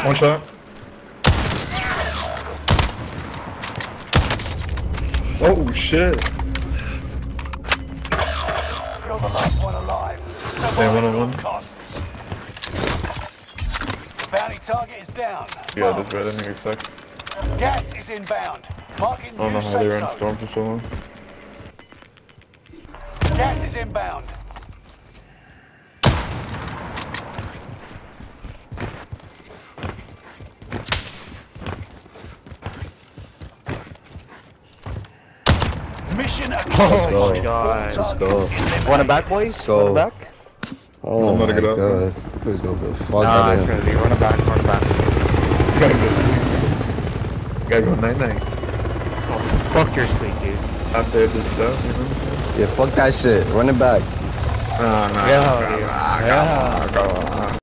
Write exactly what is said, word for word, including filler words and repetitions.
One shot. Oh shit. You're the last one alive. Yeah, one on one. Costs. Bounty target is down. Yeah, that's right. I think it's suck. Gas is inbound. Marking I don't know new how they safe were in zone. storm for so long. Gas is inbound. Mission accomplished. Oh my God. Let's go. Run it back, boys. Let's go. Run it back. Oh I'm my gonna get up, god. Who's gonna go fuck Nah, out of him? Trinity. Run it back. Run it back. Gotta go sleep. Gotta go night night. Oh, fuck your sleep, dude. After this stuff, you know? Yeah, fuck that shit. Run it back. Oh, no. Yeah, Come dude. on, Yeah. come on, come on.